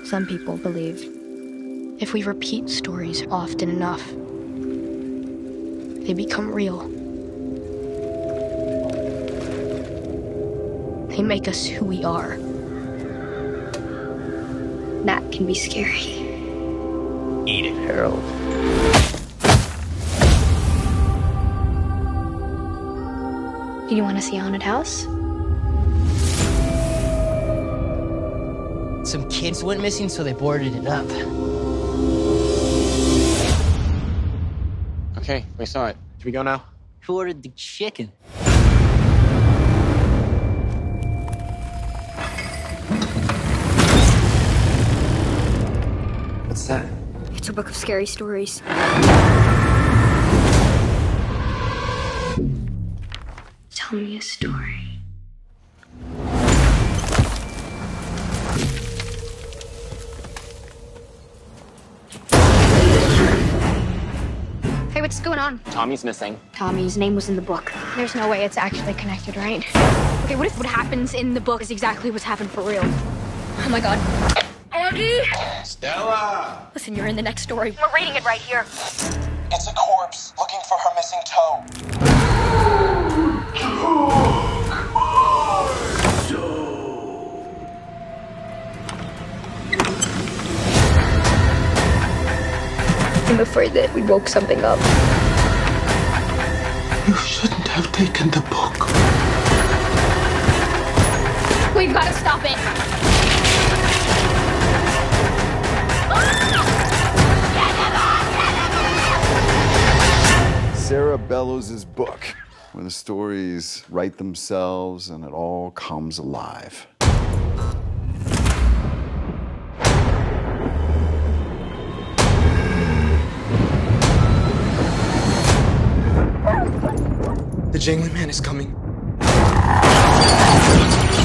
Some people believe if we repeat stories often enough, they become real. They make us who we are. That can be scary. Eat it, Harold. Do you want to see a haunted house? Some kids went missing, so they boarded it up. Okay, we saw it. Should we go now? Who ordered the chicken? What's that? It's a book of scary stories. Tell me a story. Hey, what's going on? Tommy's missing. Tommy's name was in the book. There's no way it's actually connected, right? Okay, what if what happens in the book is exactly what's happened for real? Oh my god. Augie! Stella! Listen, you're in the next story. We're reading it right here. It's a corpse looking for her missing toe. I'm afraid that we woke something up. You shouldn't have taken the book. We've got to stop it. Sarah Bellows' book, where the stories write themselves and it all comes alive. The Jangling Man is coming.